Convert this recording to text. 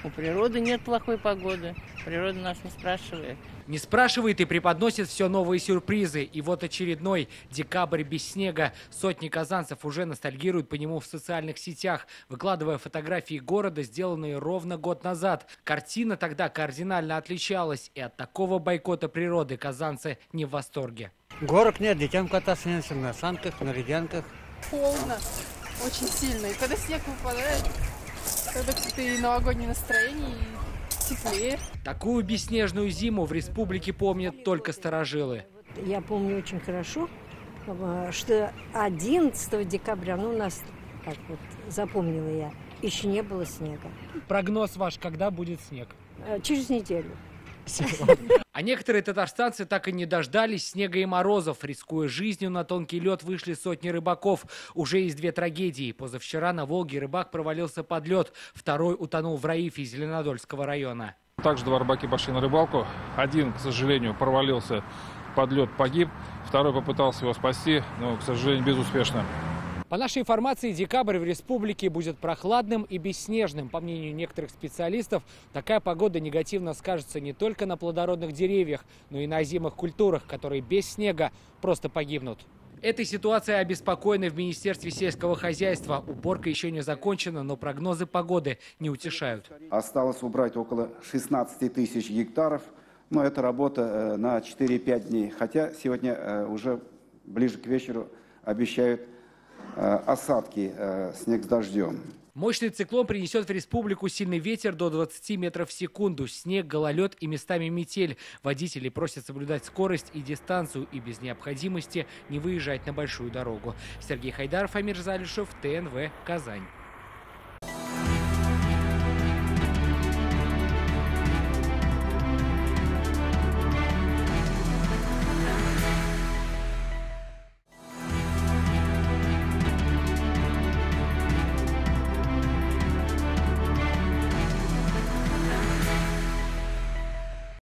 У природы нет плохой погоды. Природа нас не спрашивает. Не спрашивает и преподносит все новые сюрпризы. И вот очередной декабрь без снега. Сотни казанцев уже ностальгируют по нему в социальных сетях, выкладывая фотографии города, сделанные ровно год назад. Картина тогда кардинально отличалась. И от такого бойкота природы казанцы не в восторге. Горок нет, детям кататься нельзя на санках, на ледянках. Холодно, очень сильно. И когда снег выпадает, тогда какое-то и новогоднее настроение, и теплее. Такую бесснежную зиму в республике помнят только старожилы. Я помню очень хорошо, что 11 декабря, у нас, как вот запомнила я, еще не было снега. Прогноз ваш, когда будет снег? Через неделю. А некоторые татарстанцы так и не дождались снега и морозов. Рискуя жизнью, на тонкий лед вышли сотни рыбаков. Уже есть две трагедии. Позавчера на Волге рыбак провалился под лед. Второй утонул в Раифе Зеленодольского района. Также два рыбаки пошли на рыбалку. Один, к сожалению, провалился под лед, погиб. Второй попытался его спасти, но, к сожалению, безуспешно. По нашей информации, декабрь в республике будет прохладным и бесснежным. По мнению некоторых специалистов, такая погода негативно скажется не только на плодородных деревьях, но и на озимых культурах, которые без снега просто погибнут. Этой ситуацией обеспокоены в Министерстве сельского хозяйства. Уборка еще не закончена, но прогнозы погоды не утешают. Осталось убрать около 16 тысяч гектаров, но это работа на 4-5 дней. Хотя сегодня уже ближе к вечеру обещают осадки, снег с дождем. Мощный циклон принесет в республику сильный ветер до 20 метров в секунду, снег, гололед и местами метель. Водители просят соблюдать скорость и дистанцию и без необходимости не выезжать на большую дорогу. Сергей Хайдаров, Амир Залишев, ТНВ, Казань.